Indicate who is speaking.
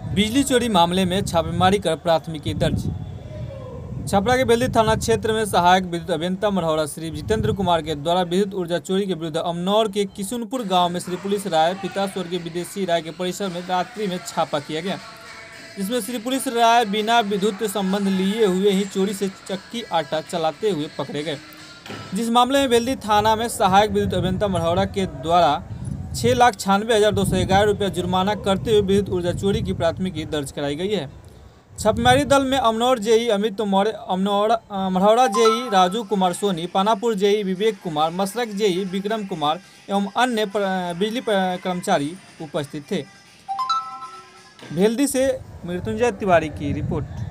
Speaker 1: बिजली चोरी मामले में छापेमारी कर प्राथमिकी दर्ज। छपरा के बेल्दी थाना क्षेत्र में सहायक विद्युत अभियंता मढ़ौरा श्री जितेंद्र कुमार के द्वारा विद्युत ऊर्जा चोरी के विरुद्ध अमनौर के किशुनपुर गांव में श्री पुलिस राय पिता स्वर्गीय विदेशी राय के परिसर में रात्रि में छापा किया गया, जिसमें श्री पुलिस राय बिना विद्युत संबंध लिए हुए ही चोरी से चक्की आटा चलाते हुए पकड़े गए। जिस मामले में बेल्दी थाना में सहायक विद्युत अभियंता मढ़ौरा के द्वारा 6,96,211 रुपया जुर्माना करते हुए विद्युत ऊर्जा चोरी की प्राथमिकी दर्ज कराई गई है। छापेमारी दल में Amnour JE Amit Maurya, Marhaura JE Raju Kumar Soni, Panapur JE Vivek Kumar, Masrakh JE Vikram Kumar एवं अन्य बिजली कर्मचारी उपस्थित थे। भेल्दी से मृत्युंजय तिवारी की रिपोर्ट।